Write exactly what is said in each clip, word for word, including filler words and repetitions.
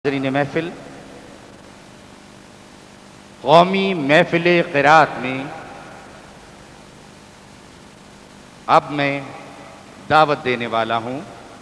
हाज़रीन महफिल, कौमी महफिल क़िरात में अब मैं दावत देने वाला हूँ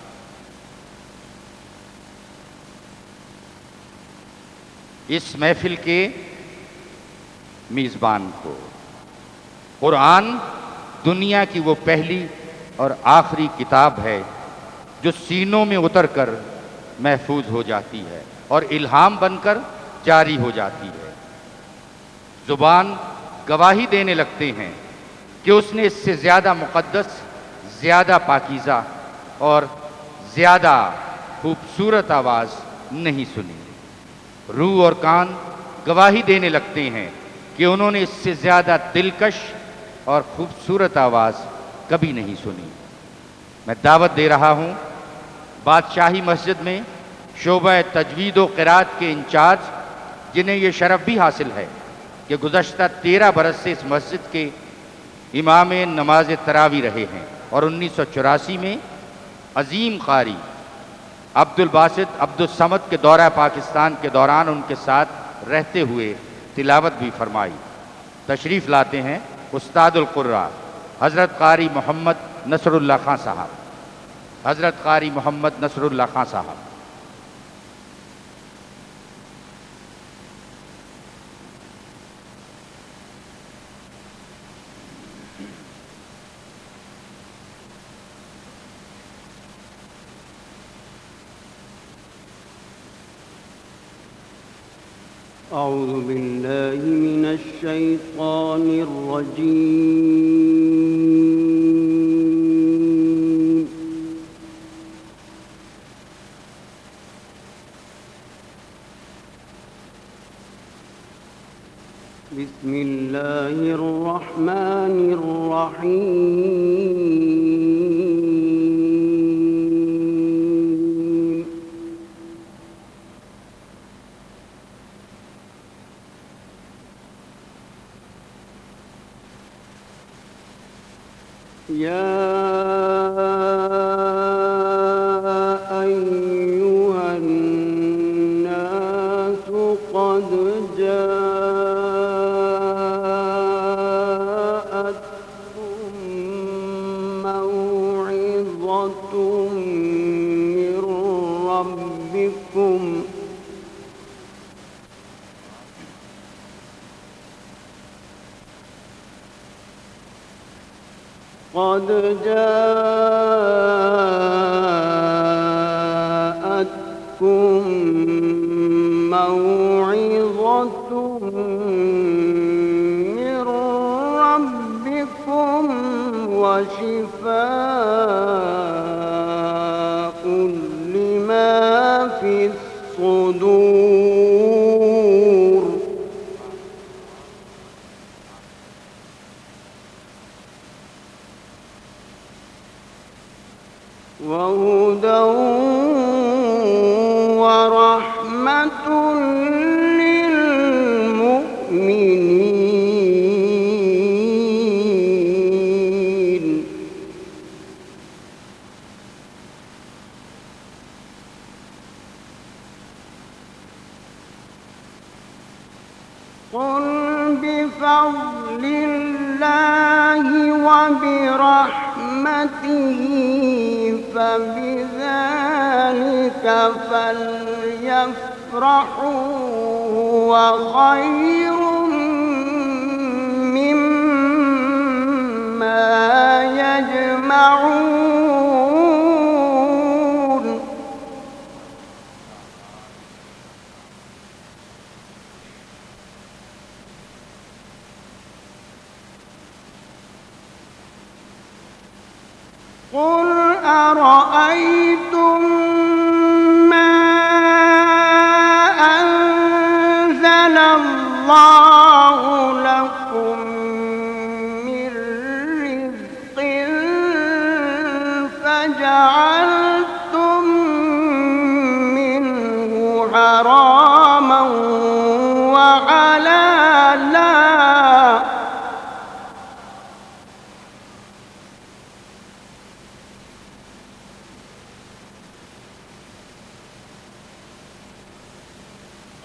इस महफिल के मेज़बान को। कुरान दुनिया की वो पहली और आखिरी किताब है जो सीनों में उतरकर महफूज हो जाती है और इल्हाम बनकर जारी हो जाती है। ज़ुबान गवाही देने लगते हैं कि उसने इससे ज़्यादा मुक़द्दस, ज़्यादा पाकीज़ा और ज़्यादा खूबसूरत आवाज़ नहीं सुनी। रूह और कान गवाही देने लगते हैं कि उन्होंने इससे ज़्यादा दिलकश और खूबसूरत आवाज़ कभी नहीं सुनी। मैं दावत दे रहा हूँ बादशाही मस्जिद में शोबा तजवीद व क़िरात के इंचार्ज, जिन्हें ये शरफ़ भी हासिल है कि गुज़श्ता तेरह बरस से इस मस्जिद के इमाम नमाज तरावी रहे हैं और उन्नीस सौ चौरासी में अजीम क़ारी अब्दुल बासित अब्दुल समद के दौरा पाकिस्तान के दौरान उनके साथ रहते हुए तिलावत भी फरमाई। तशरीफ़ लाते हैं उस्तादुल क़ुर्रा हज़रत क़ारी मोहम्मद नसरुल्लाह खां साहब। हज़रत क़ारी मोहम्मद नसरुल्लाह खां साहब। अऊज़ु बिल्लाहि मिनश शैतानिर रजीम। बिस्मिल्लाहिर रहमानिर रहीम। या अय्युहन नासु क़द जाअतकुम मौइज़तुम मिर रब्बिकुम क़द जाअतकुम मौइज़तुम मिर रब्बिकुम व शिफ़ाउन लिमा फ़िस्सुदूर। वहुदौ वरहमतुल लिलमुमिनीन। क़ुल बिफ़ज़लिल्लाहि व बिरहमतिही फबिज़ालिक फ़ल्यफ़्रहू हुव ख़ैरुम मिम्मा यजमऊन। क़ुल अरअय्तुम मा अंज़लल्लाहु लकुम मिर रिज़्क़िन फजअल्तुम मिन्हु हरामन व हलाला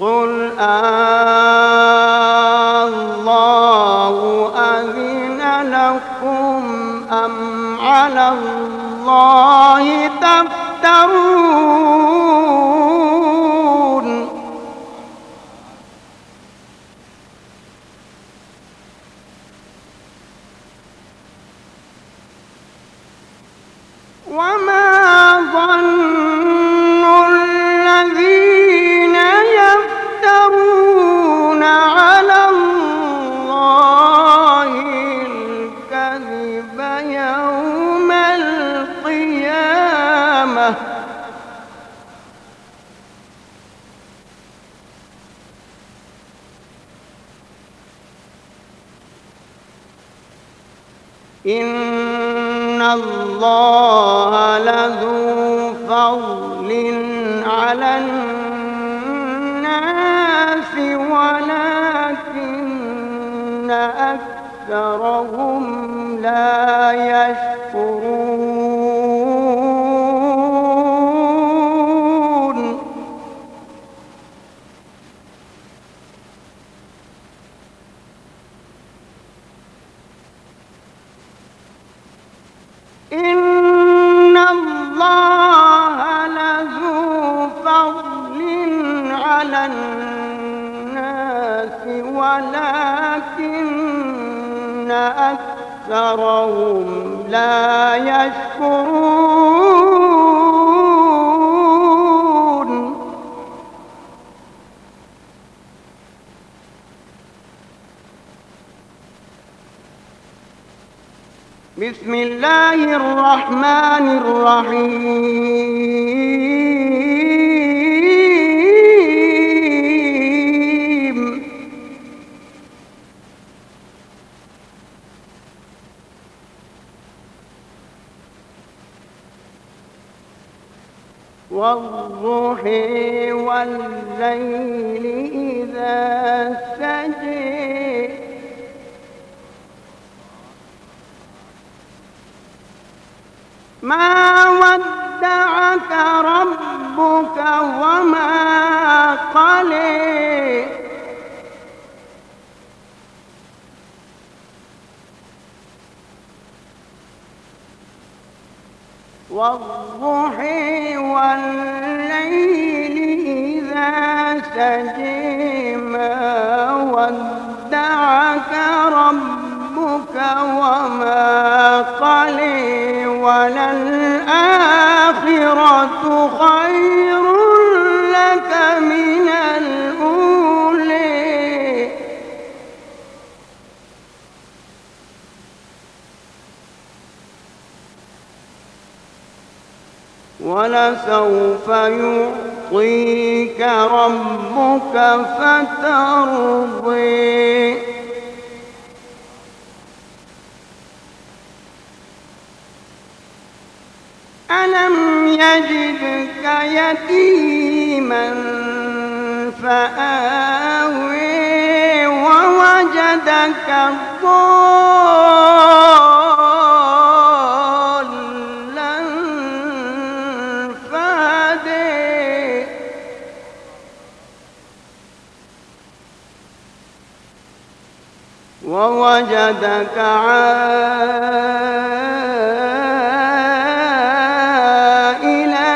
قل الله أذن لكم أم على الله تفترون وما ظن الذين يفترون على الله الكذب يوم القيامة إن الله لذو فضل على الناس ولكن أكثرهم لا يشكرون إن الله لذو فضل على الناس ولكن أكثرهم لا يشكرون بسم الله الرحمن الرحيم والضحى والليل إذا سجى ما ودعك ربك وما قلى والضحى والليل إذا سجى ما ودعك ربك وما قلى وللآخرة خير لك من الأولى ولسوف يعطيك ربك فترضي ألم يجدك يتيما فآوي ووجدك ضالا فهدي ووجدك عائلا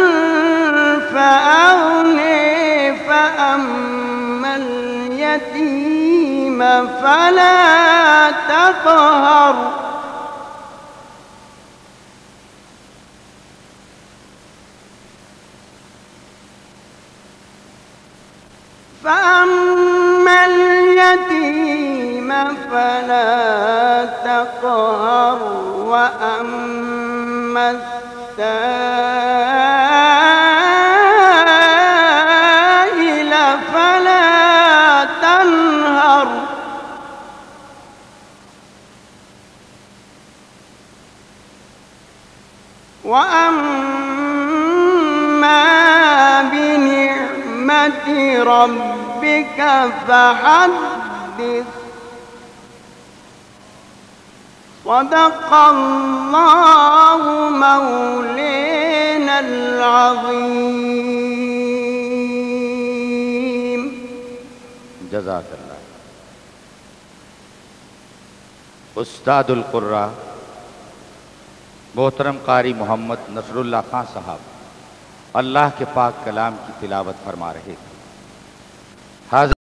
فأغني فأما اليتيم فلا تقهر فأما اليتيم فلا تقهر وأما السائل فلا تنهر وأما بنعمة ربك فحدث صدق الله مولانا العظيم جزاک اللہ۔ استاد القرآ محترم قاری محمد نصر اللہ خان صاحب اللہ کے پاک کلام کی تلاوت فرما رہے تھے۔ حاضر